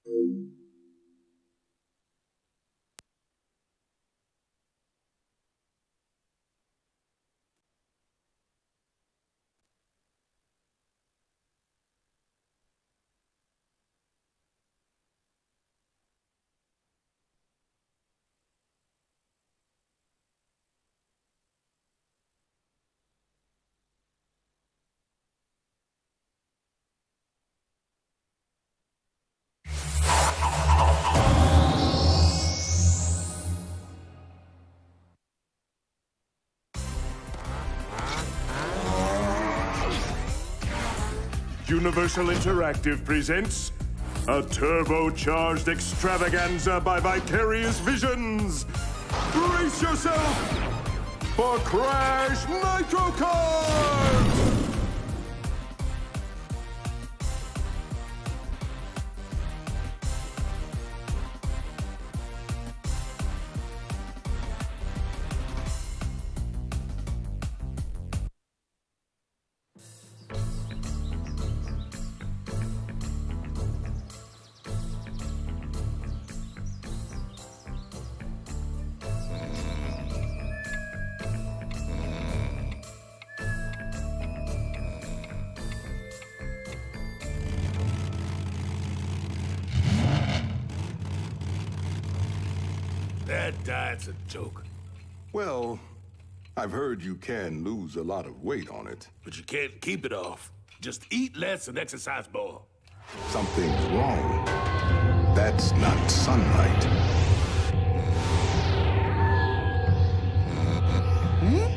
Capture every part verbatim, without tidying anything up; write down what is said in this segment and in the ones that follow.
Universal Interactive presents a turbocharged extravaganza by Vicarious Visions. Brace yourself for Crash Nitro Kart! That diet's a joke. Well, I've heard you can lose a lot of weight on it. But you can't keep it off. Just eat less and exercise more. Something's wrong. That's not sunlight. Hmm?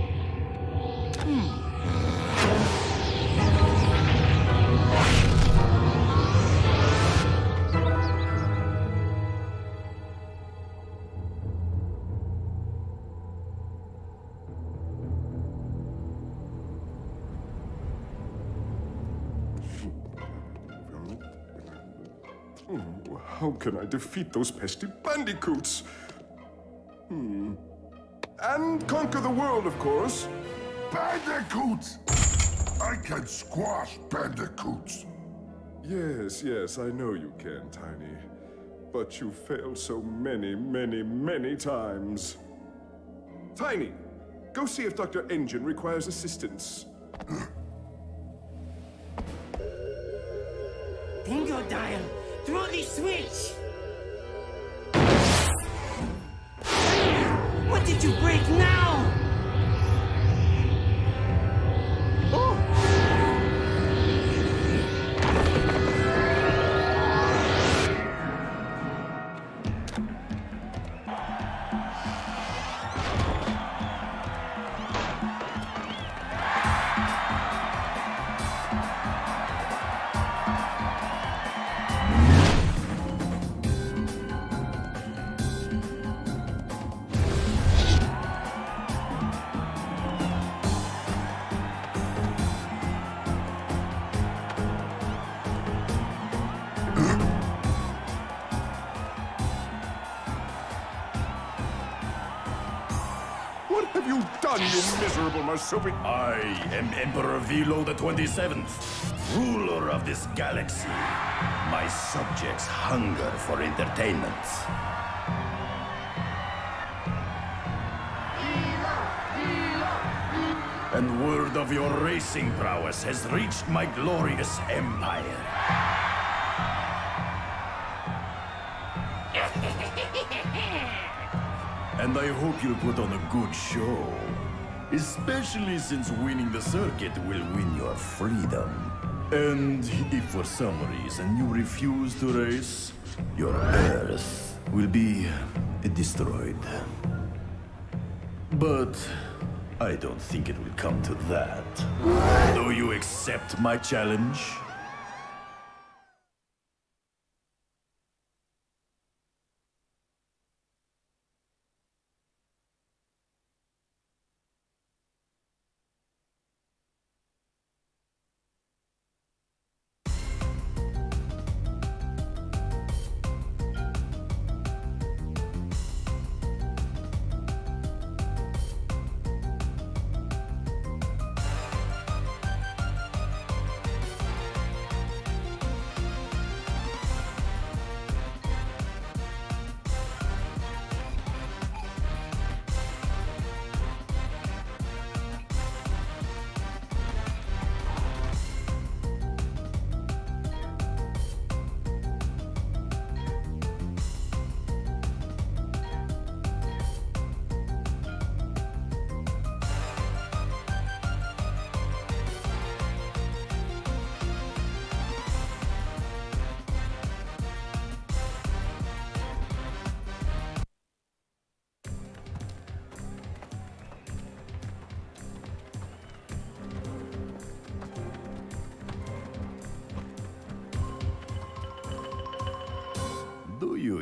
How can I defeat those pesky bandicoots? Hmm. And conquer the world, of course. Bandicoots! I can squash bandicoots. Yes, yes, I know you can, Tiny. But you failed so many, many, many times. Tiny, go see if Doctor Engine requires assistance. Bingo dial! Throw the switch! What did you break now? What have you done, you miserable marsupial? I am Emperor Velo the twenty-seventh, ruler of this galaxy. My subjects hunger for entertainment. And word of your racing prowess has reached my glorious empire. And I hope you'll put on a good show. Especially since winning the circuit will win your freedom. And if for some reason you refuse to race, your Earth will be destroyed. But I don't think it will come to that. Do you accept my challenge?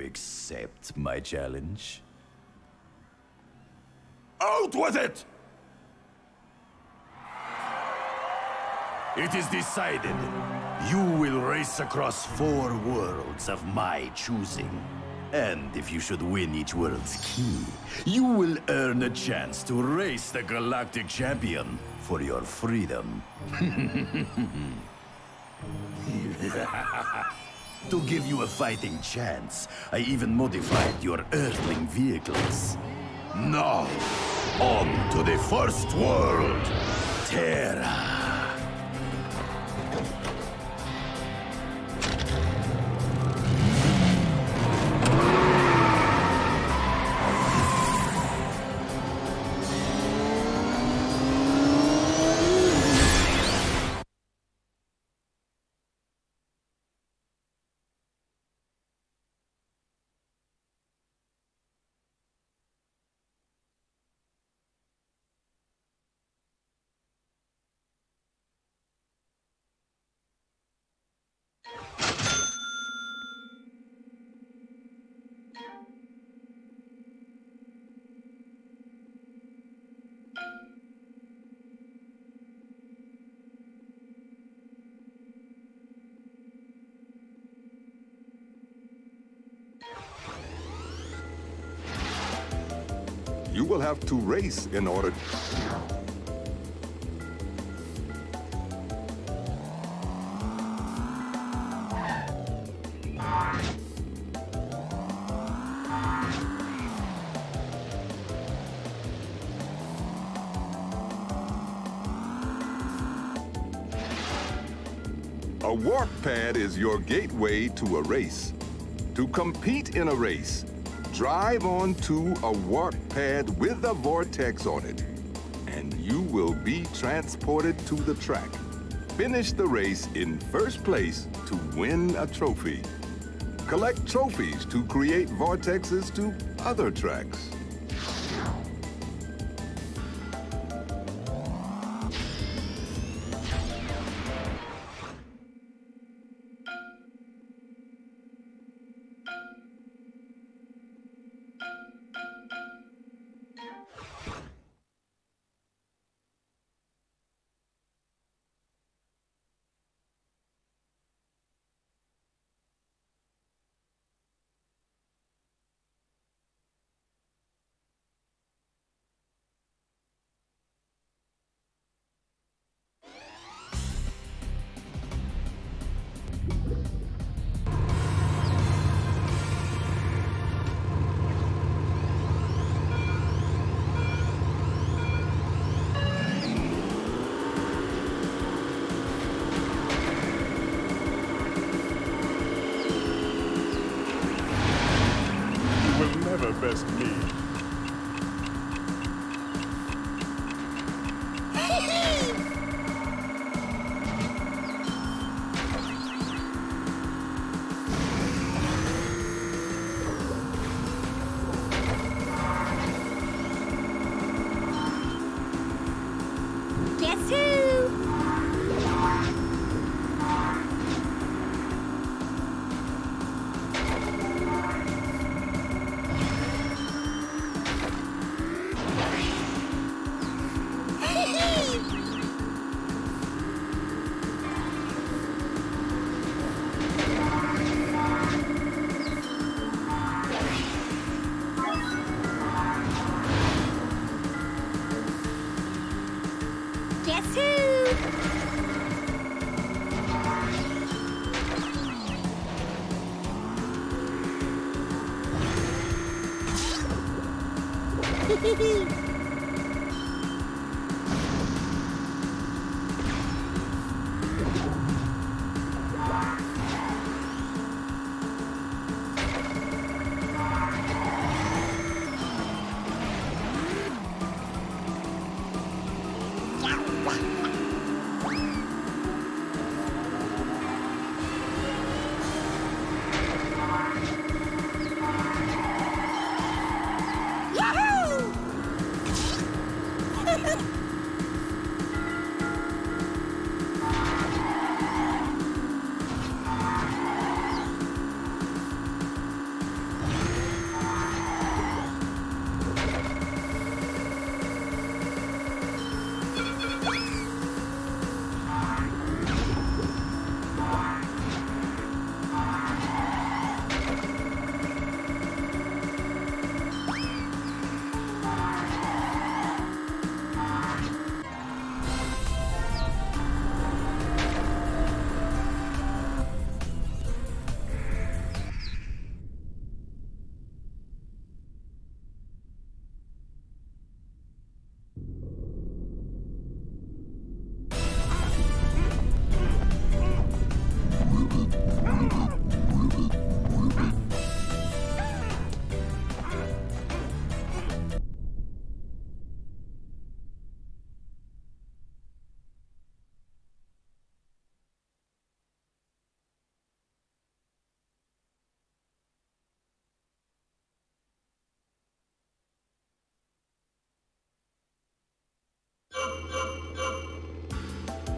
accept my challenge? Out with it! It is decided. You will race across four worlds of my choosing. And if you should win each world's key, you will earn a chance to race the Galactic Champion for your freedom. To give you a fighting chance, I even modified your Earthling vehicles. Now, on to the first world, Terra. You will have to race in order... A warp pad is your gateway to a race. To compete in a race, drive onto a warp pad with a vortex on it, and you will be transported to the track. Finish the race in first place to win a trophy. Collect trophies to create vortexes to other tracks. Best me. Guess who? Guess who?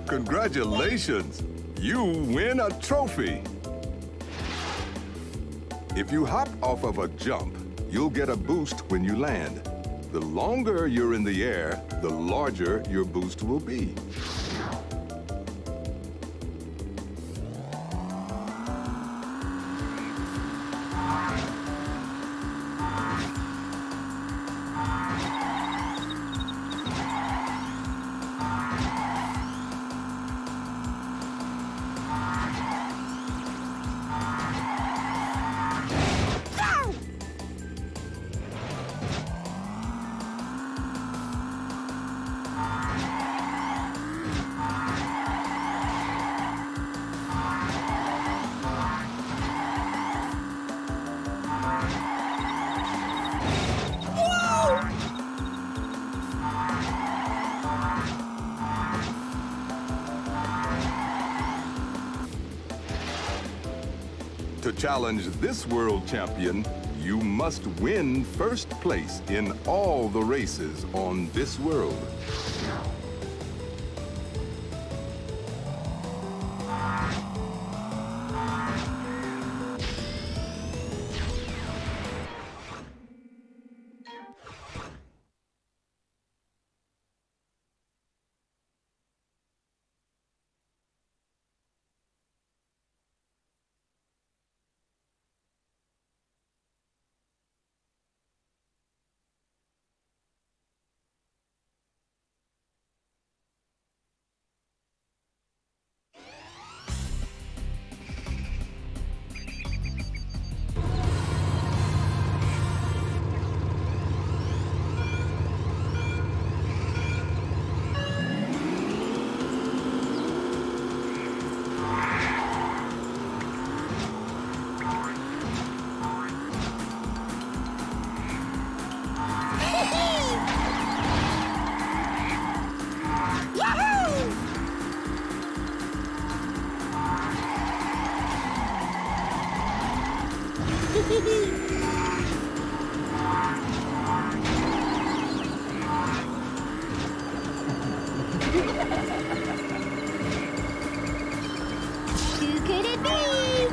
Congratulations! You win a trophy! If you hop off of a jump, you'll get a boost when you land. The longer you're in the air, the larger your boost will be. To challenge this world champion, you must win first place in all the races on this world. Who could it be?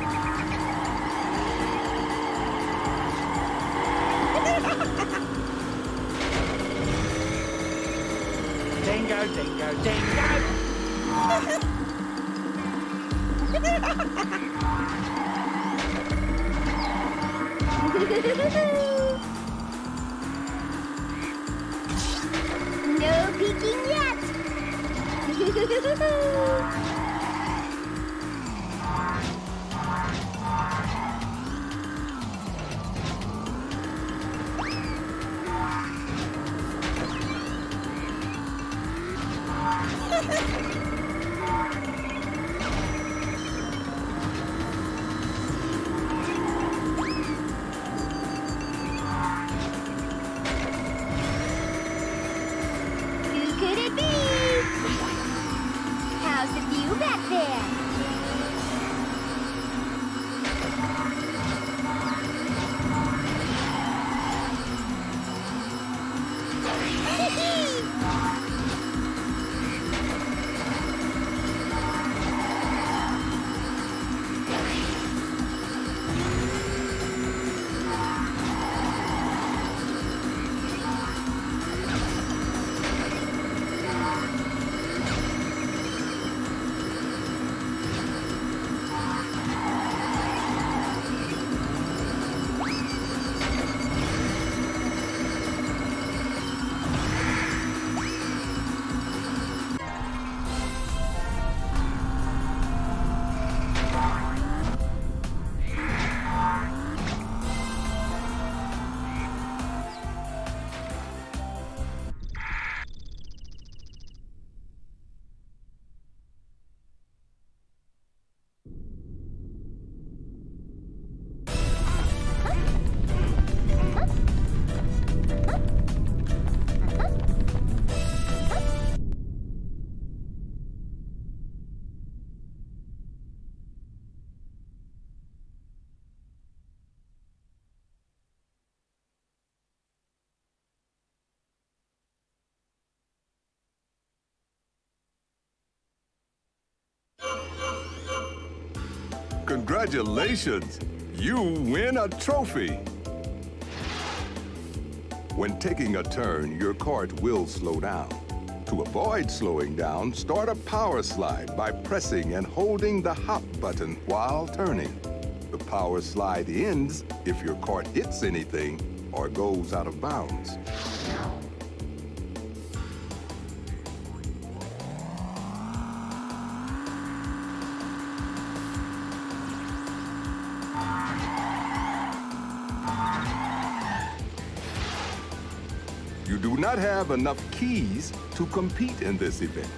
Dingo, dingo, dingo! No peeking yet. Who could it be? How's the view back there? Congratulations! You win a trophy! When taking a turn, your cart will slow down. To avoid slowing down, start a power slide by pressing and holding the hop button while turning. The power slide ends if your cart hits anything or goes out of bounds. You do not have enough keys to compete in this event.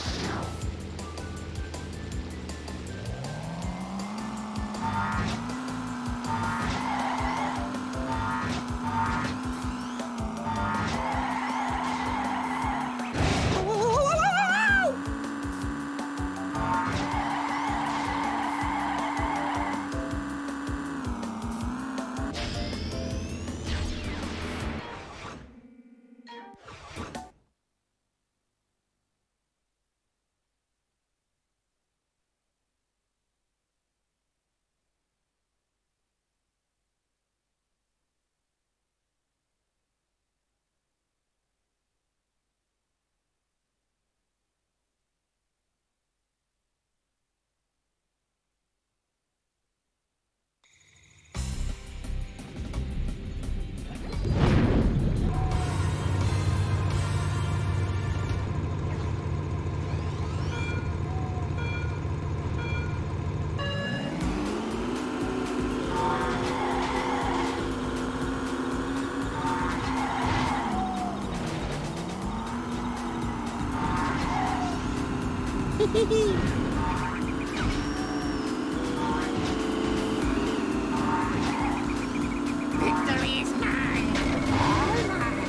Victory is mine! All mine!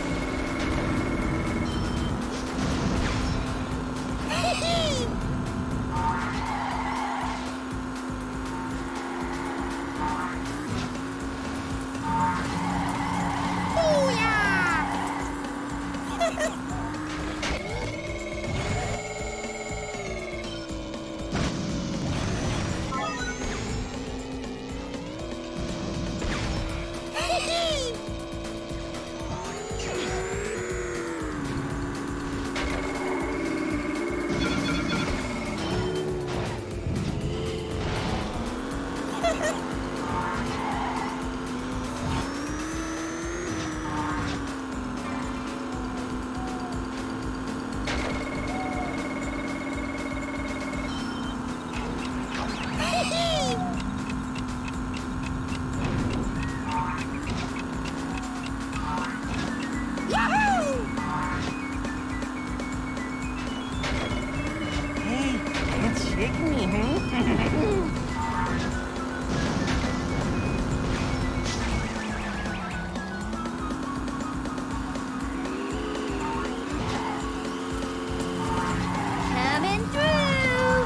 Coming through!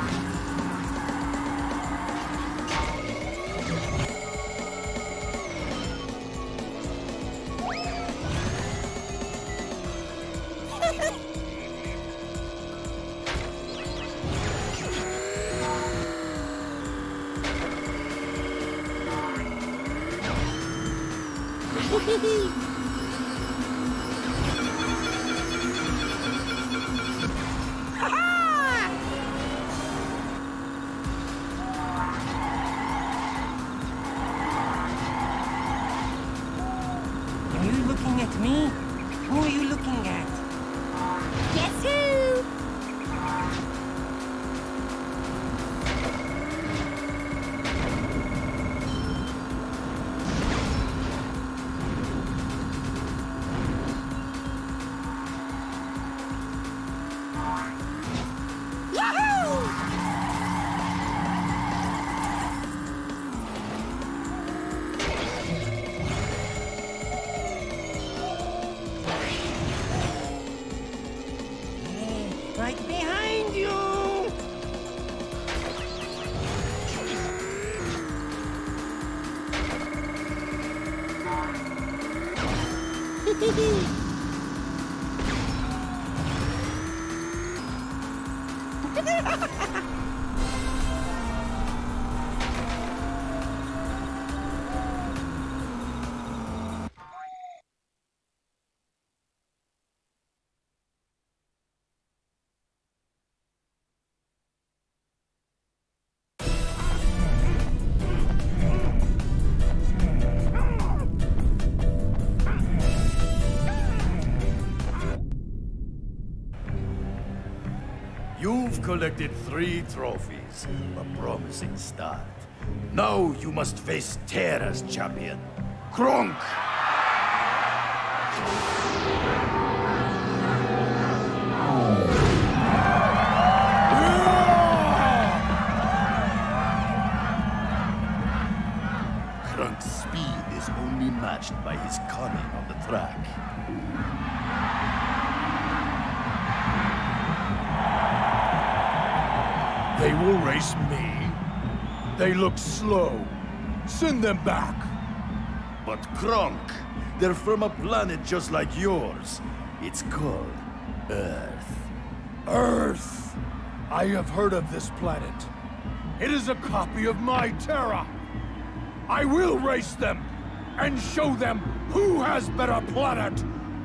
Are you looking at me? Who are you looking at? Guess who? Yahoo! Right behind you! You've collected three trophies, a promising start. Now you must face Terra's champion, Kronk! Kronk's speed is only matched by his cunning on the track. They will race me? They look slow. Send them back. But Kronk, they're from a planet just like yours. It's called Earth. Earth! I have heard of this planet. It is a copy of my Terra. I will race them and show them who has better planet.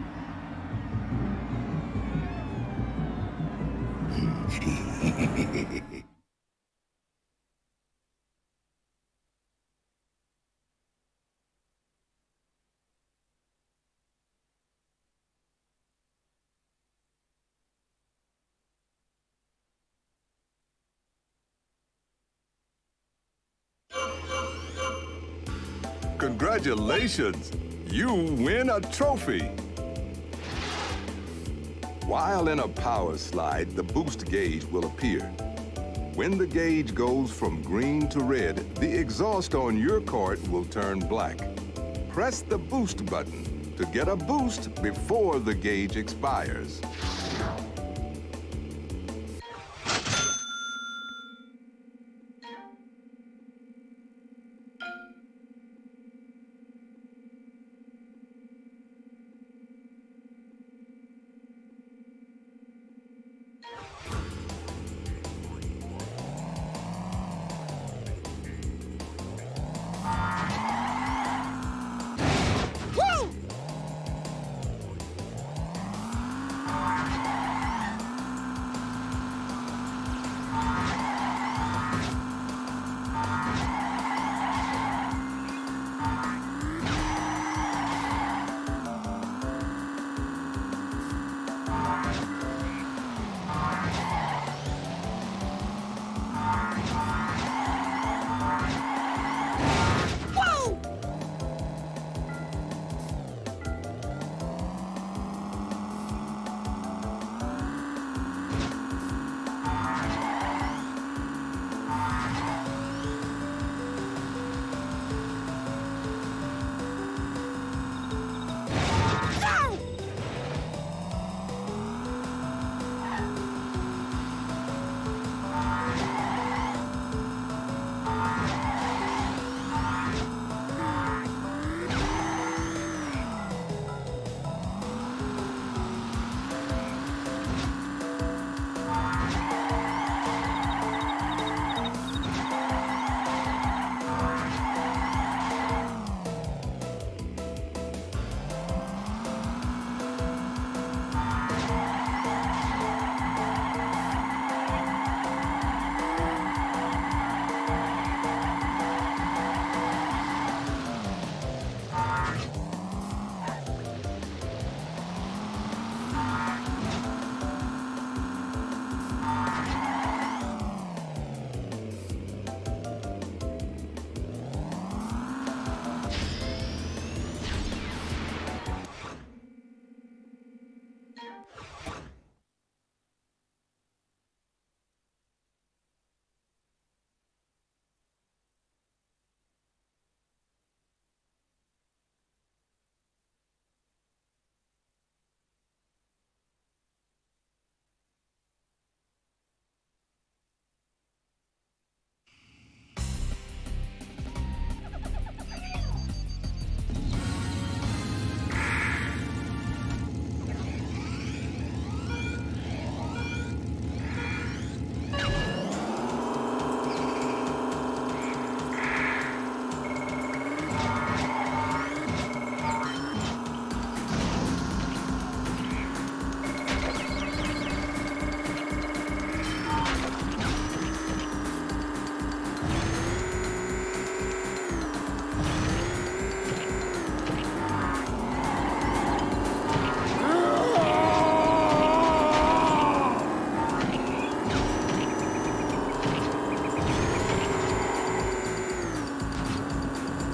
Congratulations! You win a trophy! While in a power slide, the boost gauge will appear. When the gauge goes from green to red, the exhaust on your kart will turn black. Press the boost button to get a boost before the gauge expires.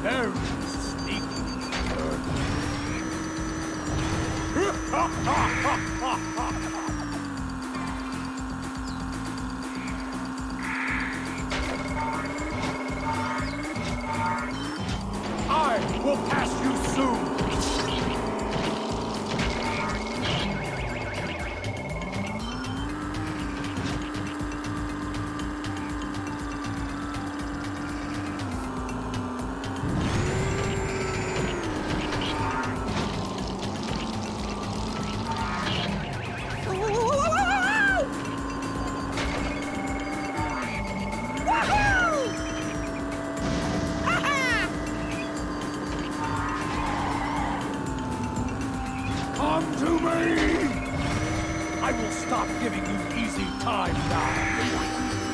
Very sneaky. I will pass you soon. Come to me! I will stop giving you easy time now.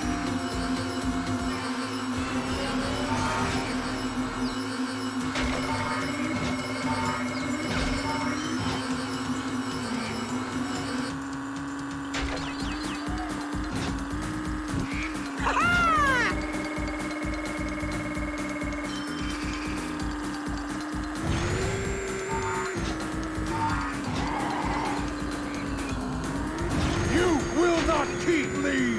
Keep lead!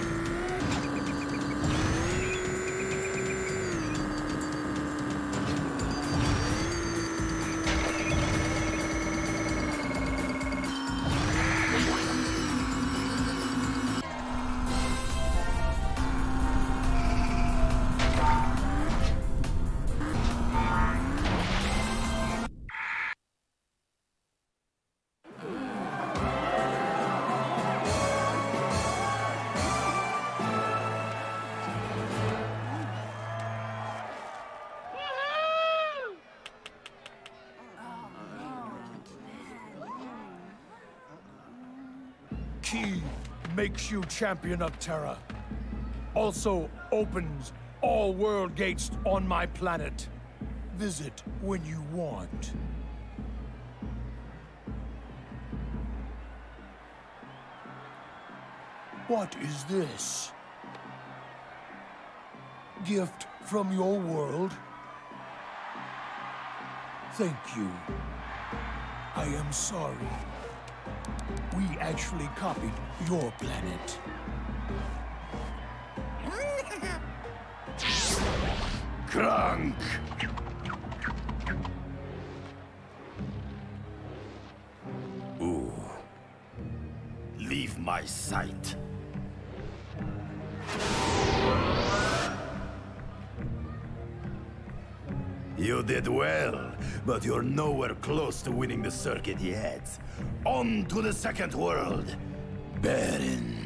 Key makes you champion of Terra. Also opens all world gates on my planet. Visit when you want. What is this? Gift from your world? Thank you. I am sorry. We actually copied your planet. Crunk! Ooh. Leave my sight. You did well, but you're nowhere close to winning the circuit yet. On to the second world, Baron.